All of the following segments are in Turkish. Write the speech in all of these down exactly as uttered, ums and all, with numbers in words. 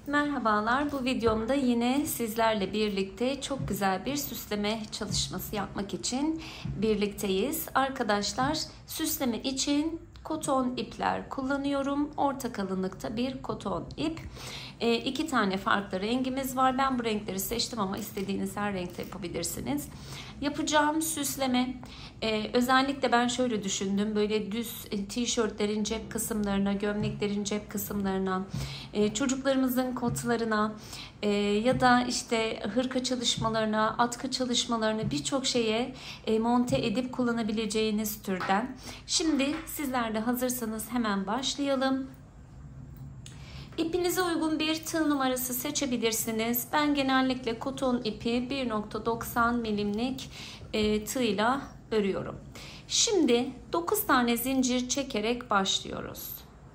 Merhabalar, bu videomda yine sizlerle birlikte çok güzel bir süsleme çalışması yapmak için birlikteyiz. Arkadaşlar, süsleme için koton ipler kullanıyorum. Orta kalınlıkta bir koton ip. E, iki tane farklı rengimiz var. Ben bu renkleri seçtim ama istediğiniz her renkte yapabilirsiniz. Yapacağım süsleme e, özellikle ben şöyle düşündüm. Böyle düz e, tişörtlerin cep kısımlarına, gömleklerin cep kısımlarına, e, çocuklarımızın kotlarına e, ya da işte hırka çalışmalarına, atkı çalışmalarına birçok şeye e, monte edip kullanabileceğiniz türden. Şimdi sizler de hazırsanız hemen başlayalım. İpinize uygun bir tığ numarası seçebilirsiniz. Ben genellikle koton ipi bir nokta doksan milimlik e, tığla örüyorum. Şimdi dokuz tane zincir çekerek başlıyoruz.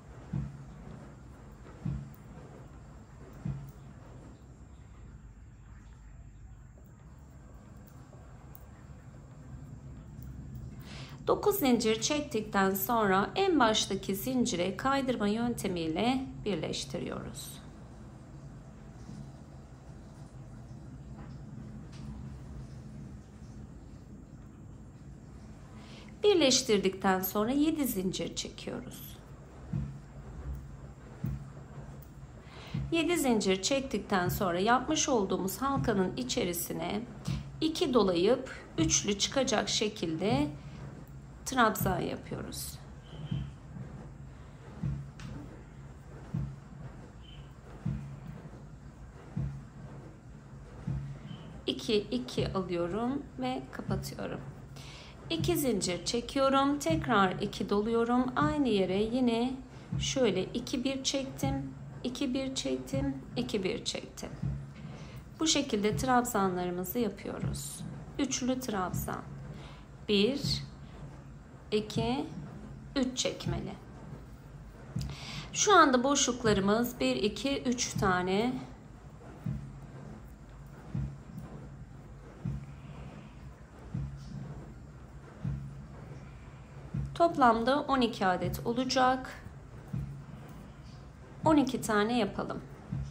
dokuz zincir çektikten sonra en baştaki zincire kaydırma yöntemiyle birleştiriyoruz. Birleştirdikten sonra yedi zincir çekiyoruz. yedi zincir çektikten sonra yapmış olduğumuz halkanın içerisine iki dolayıp üçlü çıkacak şekilde trabzan yapıyoruz. iki iki alıyorum ve kapatıyorum. iki zincir çekiyorum. Tekrar iki doluyorum. Aynı yere yine şöyle iki bir çektim. iki bir çektim. iki bir çektim. Bu şekilde trabzanlarımızı yapıyoruz. Üçlü trabzan. bir iki üç çekmeli. Şu anda boşluklarımız bir iki üç tane. Toplamda on iki adet olacak. on iki tane yapalım.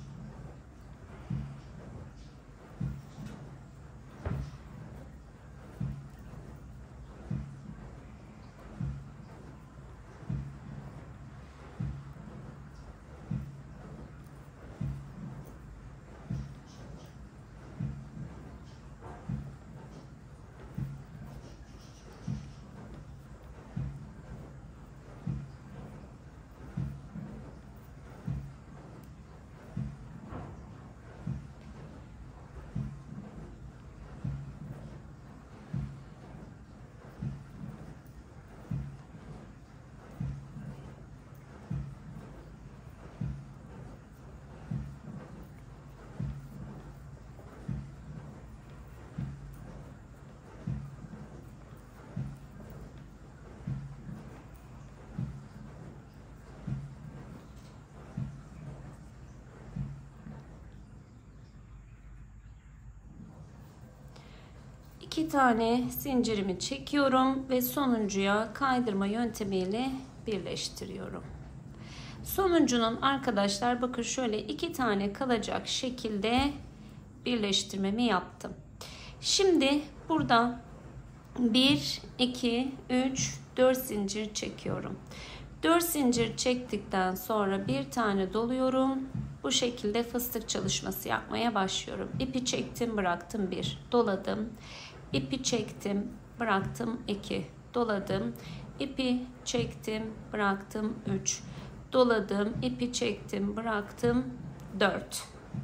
İki tane zincirimi çekiyorum ve sonuncuya kaydırma yöntemiyle birleştiriyorum. Sonuncunun arkadaşlar bakın şöyle iki tane kalacak şekilde birleştirmemi yaptım. Şimdi burada bir iki üç dört zincir çekiyorum. dört zincir çektikten sonra bir tane doluyorum. Bu şekilde fıstık çalışması yapmaya başlıyorum. İpi çektim, bıraktım bir, doladım. İpi çektim, bıraktım iki, doladım. İpi çektim, bıraktım üç, doladım. İpi çektim, bıraktım dört.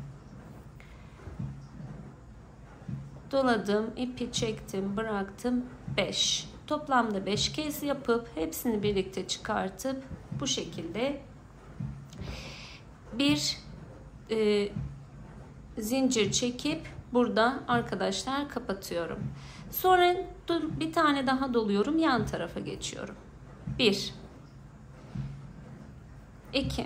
Doladım, ipi çektim, bıraktım beş. Toplamda beş kez yapıp hepsini birlikte çıkartıp bu şekilde bir e, zincir çekip burada arkadaşlar kapatıyorum. Sonra bir tane daha doluyorum, yan tarafa geçiyorum. bir iki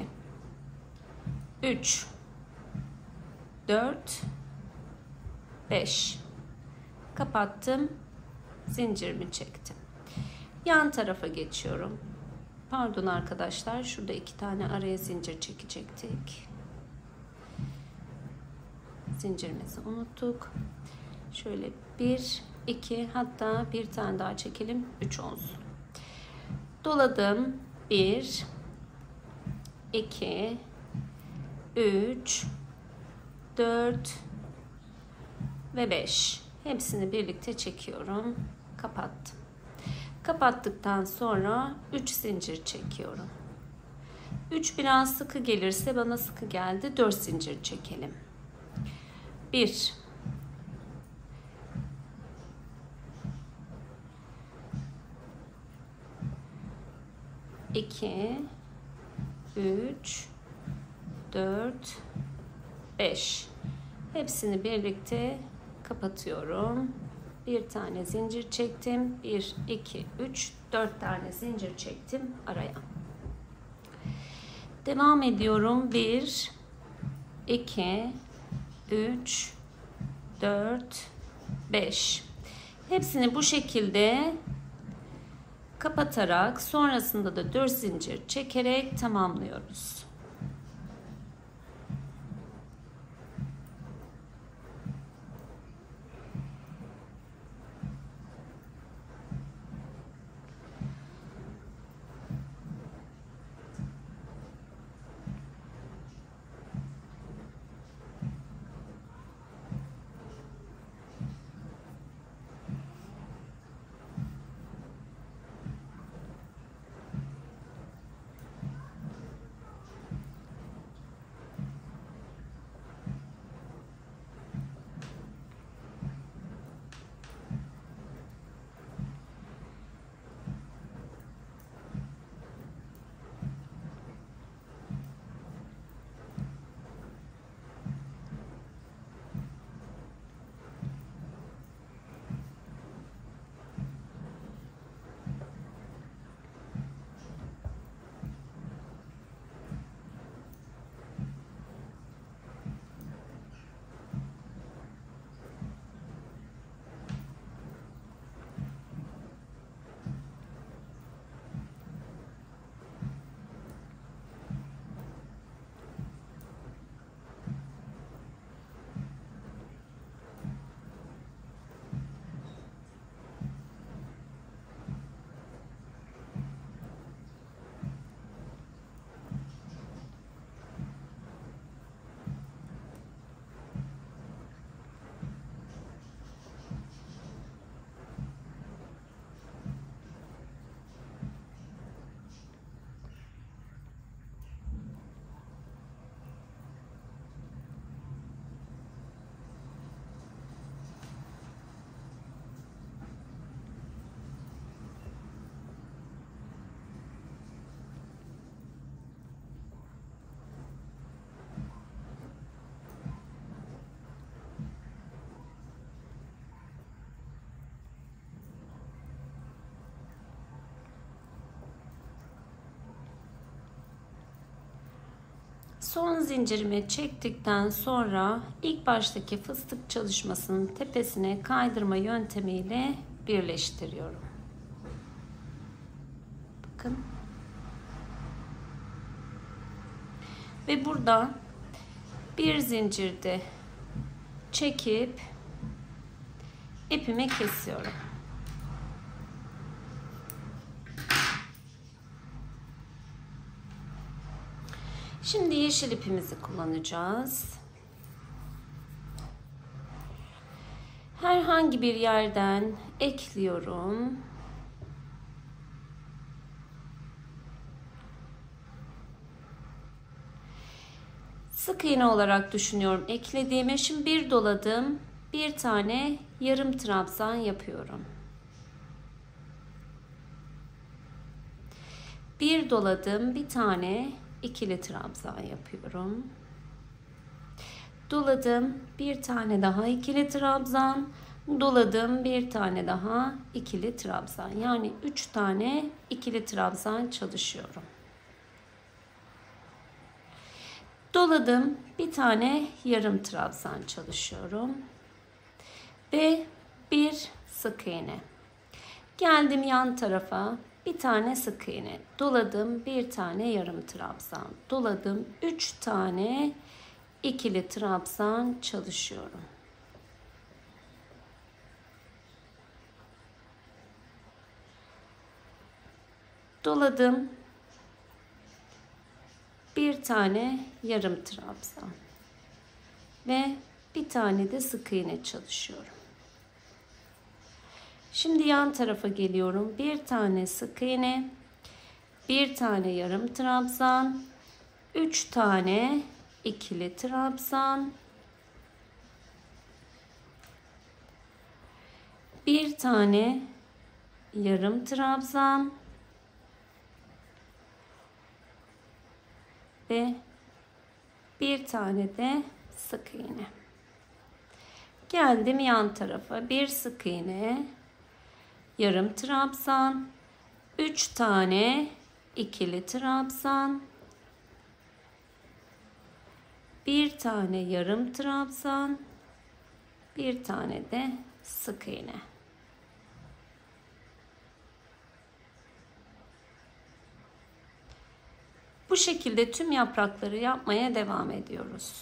üç dört beş. Kapattım. Zincirimi çektim. Yan tarafa geçiyorum. Pardon arkadaşlar, şurada iki tane araya zincir çekecektik. zincirimizi unuttuk. Şöyle bir, iki, hatta bir tane daha çekelim, üç olsun. Doladım. bir, iki, üç, dört ve beş. Hepsini birlikte çekiyorum. Kapattım. Kapattıktan sonra üç zincir çekiyorum. üç biraz sıkı gelirse, bana sıkı geldi, dört zincir çekelim. bir, iki, üç, dört, beş. Hepsini birlikte kapatıyorum. Bir tane zincir çektim. bir, iki, üç, dört tane zincir çektim araya. Devam ediyorum. bir, iki, üç, dört, beş. Hepsini bu şekilde kapatarak, sonrasında da dört zincir çekerek tamamlıyoruz. Son zincirimi çektikten sonra ilk baştaki fıstık çalışmasının tepesine kaydırma yöntemiyle birleştiriyorum. Bakın. Ve burada bir zincirde çekip ipimi kesiyorum. Şimdi yeşil ipimizi kullanacağız. Herhangi bir yerden ekliyorum. Sık iğne olarak düşünüyorum eklediğimi. Şimdi bir doladım. Bir tane yarım trabzan yapıyorum. Bir doladım. Bir tane ikili trabzan yapıyorum. Doladım, bir tane daha ikili trabzan, doladım, bir tane daha ikili trabzan. Yani üç tane ikili trabzan çalışıyorum. Doladım, bir tane yarım trabzan çalışıyorum. Ve bir sık iğne. Geldim yan tarafa. Bir tane sık iğne, doladım, bir tane yarım trabzan, doladım, üç tane ikili trabzan çalışıyorum. Doladım. Bir tane yarım trabzan ve bir tane de sık iğne çalışıyorum. Şimdi yan tarafa geliyorum. Bir tane sık iğne, bir tane yarım trabzan, üç tane ikili trabzan, bir tane yarım trabzan ve bir tane de sık iğne. Geldim yan tarafa. Bir sık iğne, yarım trabzan, üç tane ikili trabzan, bir tane yarım trabzan, bir tane de sık iğne. Bu şekilde tüm yaprakları yapmaya devam ediyoruz.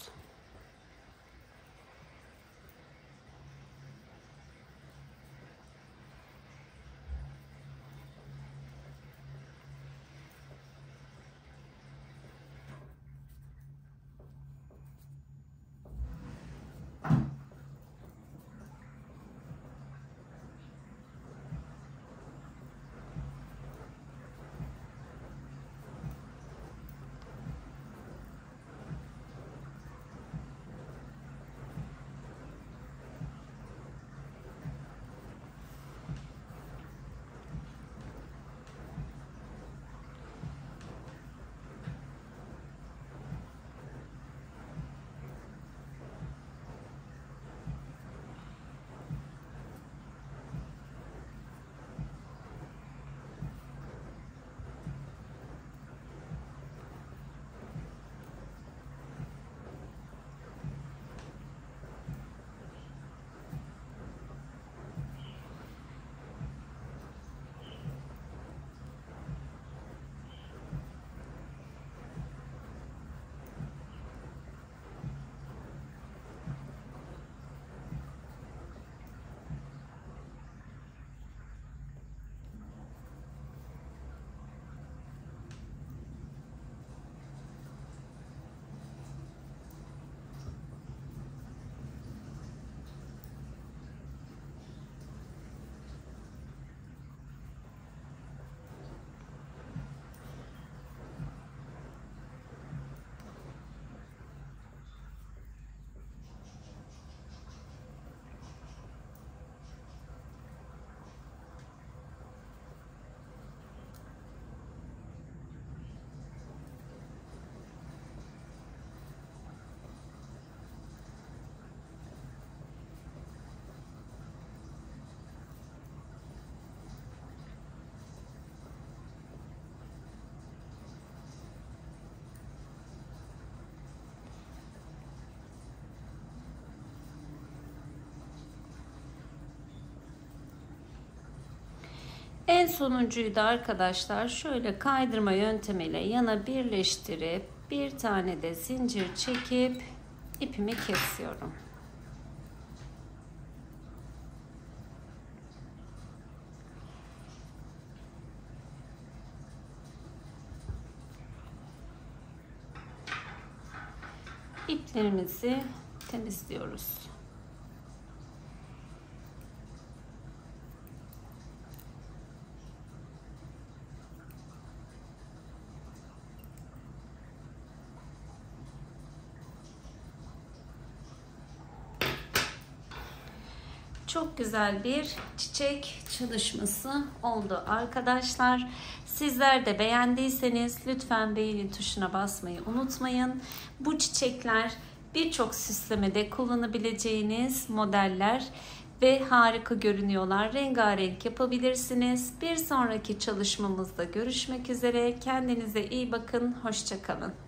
En sonuncuyu da arkadaşlar şöyle kaydırma yöntemiyle yana birleştirip bir tane de zincir çekip ipimi kesiyorum. İplerimizi temizliyoruz. Çok güzel bir çiçek çalışması oldu arkadaşlar. Sizler de beğendiyseniz lütfen beğeni tuşuna basmayı unutmayın. Bu çiçekler birçok süslemede kullanabileceğiniz modeller ve harika görünüyorlar. Rengarenk yapabilirsiniz. Bir sonraki çalışmamızda görüşmek üzere. Kendinize iyi bakın. Hoşça kalın.